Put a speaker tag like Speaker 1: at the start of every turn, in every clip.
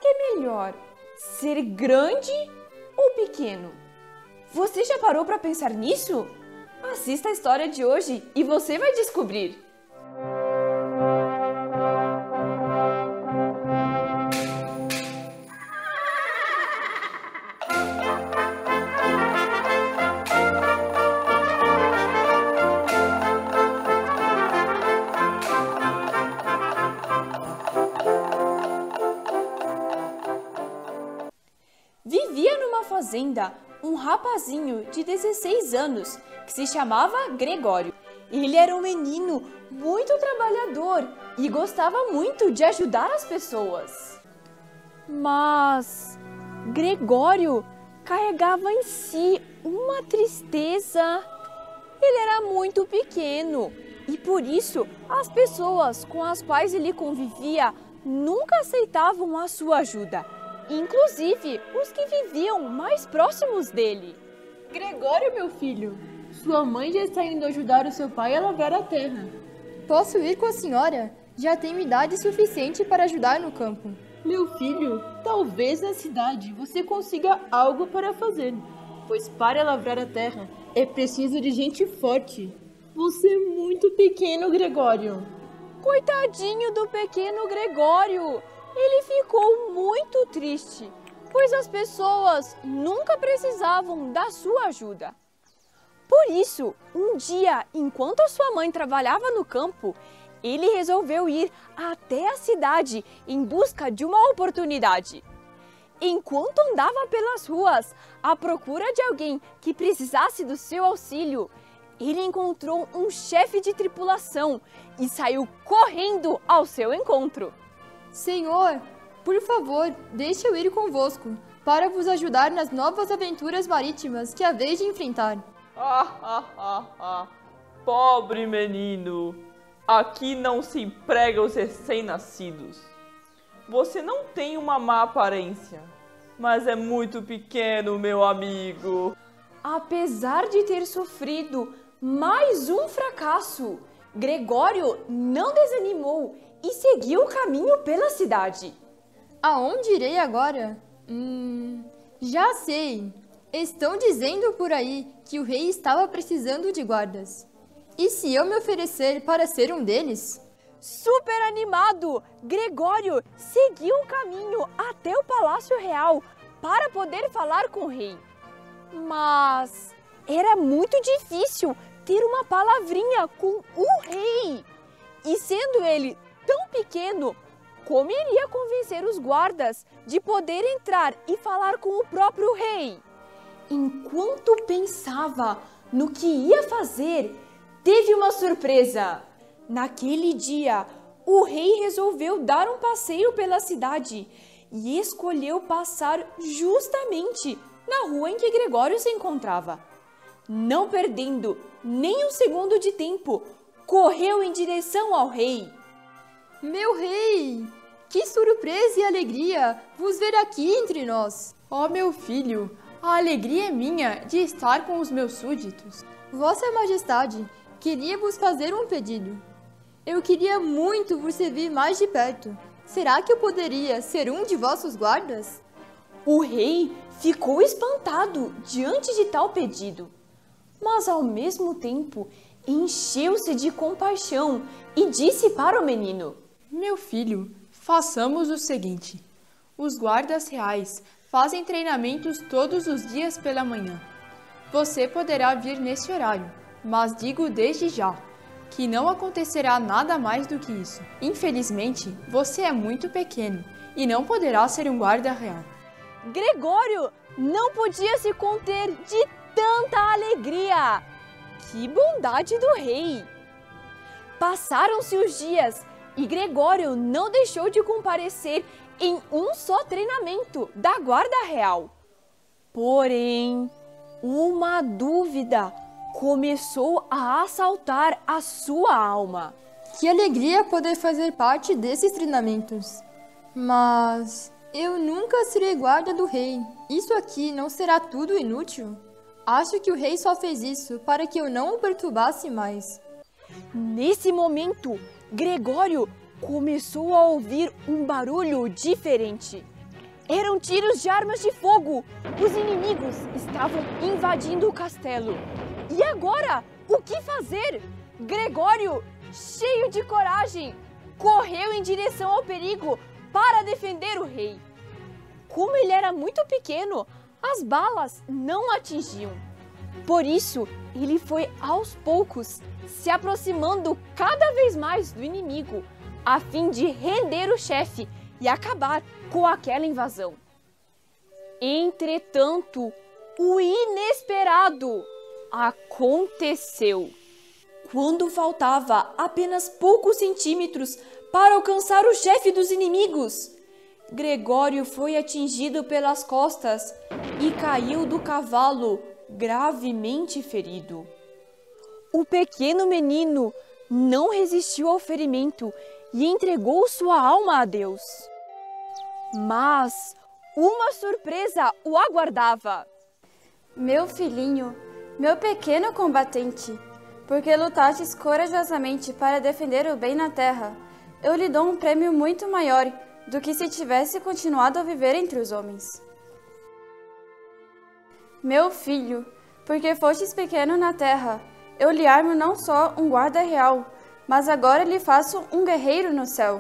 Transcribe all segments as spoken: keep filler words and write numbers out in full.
Speaker 1: é melhor, ser grande ou pequeno? Você já parou para pensar nisso? Assista a história de hoje e você vai descobrir! Vivia numa fazenda um rapazinho de dezesseis anos que se chamava Gregório. Ele era um menino muito trabalhador e gostava muito de ajudar as pessoas. Mas Gregório carregava em si uma tristeza. Ele era muito pequeno e por isso as pessoas com as quais ele convivia nunca aceitavam a sua ajuda. Inclusive os que viviam mais próximos dele.
Speaker 2: Gregório, meu filho, sua mãe já está indo ajudar o seu pai a lavrar a terra.
Speaker 3: Posso ir com a senhora? Já tenho idade suficiente para ajudar no campo.
Speaker 2: Meu filho, talvez na cidade você consiga algo para fazer, pois para lavrar a terra é preciso de gente forte. Você é muito pequeno, Gregório.
Speaker 1: Coitadinho do pequeno Gregório! Ele ficou muito triste, pois as pessoas nunca precisavam da sua ajuda. Por isso, um dia, enquanto a sua mãe trabalhava no campo, ele resolveu ir até a cidade em busca de uma oportunidade. Enquanto andava pelas ruas à procura de alguém que precisasse do seu auxílio, ele encontrou um chefe de tripulação e saiu correndo ao seu encontro.
Speaker 3: Senhor, por favor, deixe eu ir convosco, para vos ajudar nas novas aventuras marítimas que haveis de enfrentar.
Speaker 4: Ah, ah, ah, ah. Pobre menino, aqui não se emprega os recém-nascidos. Você não tem uma má aparência, mas é muito pequeno, meu amigo.
Speaker 1: Apesar de ter sofrido mais um fracasso, Gregório não desanimou e seguiu o caminho pela cidade.
Speaker 3: Aonde irei agora? Hum, já sei. Estão dizendo por aí que o rei estava precisando de guardas. E se eu me oferecer para ser um deles?
Speaker 1: Super animado, Gregório seguiu o caminho até o Palácio Real para poder falar com o rei. Mas era muito difícil ter uma palavrinha com o rei. E sendo ele tão pequeno, como iria convencer os guardas de poder entrar e falar com o próprio rei? Enquanto pensava no que ia fazer, teve uma surpresa. Naquele dia, o rei resolveu dar um passeio pela cidade e escolheu passar justamente na rua em que Gregório se encontrava. Não perdendo nem um segundo de tempo, correu em direção ao rei.
Speaker 3: Meu rei, que surpresa e alegria vos ver aqui entre nós.
Speaker 2: Ó meu filho, a alegria é minha de estar com os meus súditos.
Speaker 3: Vossa Majestade, queria vos fazer um pedido. Eu queria muito vos servir mais de perto. Será que eu poderia ser um de vossos guardas?
Speaker 1: O rei ficou espantado diante de tal pedido, mas ao mesmo tempo encheu-se de compaixão e disse para o menino:
Speaker 2: Meu filho, façamos o seguinte. Os guardas reais fazem treinamentos todos os dias pela manhã. Você poderá vir nesse horário, mas digo desde já que não acontecerá nada mais do que isso. Infelizmente, você é muito pequeno e não poderá ser um guarda real.
Speaker 1: Gregório não podia se conter de tanta alegria. Que bondade do rei! Passaram-se os dias e Gregório não deixou de comparecer em um só treinamento da Guarda Real. Porém, uma dúvida começou a assaltar a sua alma.
Speaker 3: Que alegria poder fazer parte desses treinamentos. Mas eu nunca serei guarda do rei. Isso aqui não será tudo inútil? Acho que o rei só fez isso para que eu não o perturbasse mais.
Speaker 1: Nesse momento, Gregório começou a ouvir um barulho diferente. Eram tiros de armas de fogo! Os inimigos estavam invadindo o castelo. E agora, o que fazer? Gregório, cheio de coragem, correu em direção ao perigo para defender o rei. Como ele era muito pequeno, as balas não atingiam. Por isso, ele foi aos poucos se aproximando cada vez mais do inimigo, a fim de render o chefe e acabar com aquela invasão. Entretanto, o inesperado aconteceu. Quando faltava apenas poucos centímetros para alcançar o chefe dos inimigos, Gregório foi atingido pelas costas e caiu do cavalo, gravemente ferido. O pequeno menino não resistiu ao ferimento e entregou sua alma a Deus. Mas uma surpresa o aguardava.
Speaker 5: Meu filhinho, meu pequeno combatente, porque lutastes corajosamente para defender o bem na terra, eu lhe dou um prêmio muito maior do que se tivesse continuado a viver entre os homens. Meu filho, porque fostes pequeno na terra, eu lhe armo não só um guarda real, mas agora lhe faço um guerreiro no céu.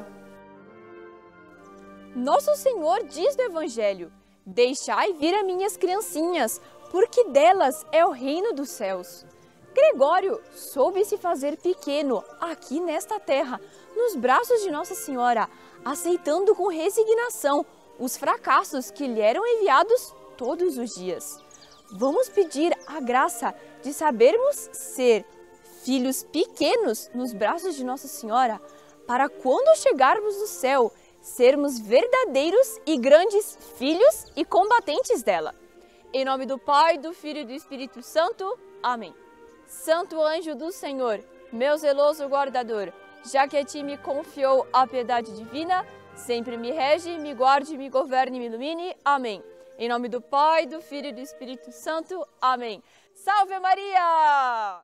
Speaker 1: Nosso Senhor diz no Evangelho: deixai vir a minhas criancinhas, porque delas é o reino dos céus. Gregório soube se fazer pequeno aqui nesta terra, nos braços de Nossa Senhora, aceitando com resignação os fracassos que lhe eram enviados todos os dias. Vamos pedir a graça de sabermos ser filhos pequenos nos braços de Nossa Senhora, para quando chegarmos no céu, sermos verdadeiros e grandes filhos e combatentes dela. Em nome do Pai, do Filho e do Espírito Santo. Amém. Santo anjo do Senhor, meu zeloso guardador, já que a ti me confiou a piedade divina, sempre me rege, me guarde, me governe e me ilumine. Amém. Em nome do Pai, do Filho e do Espírito Santo. Amém. Salve Maria!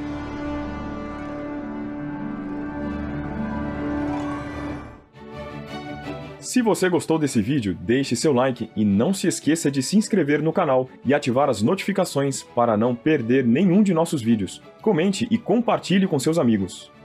Speaker 6: Se você gostou desse vídeo, deixe seu like e não se esqueça de se inscrever no canal e ativar as notificações para não perder nenhum de nossos vídeos. Comente e compartilhe com seus amigos.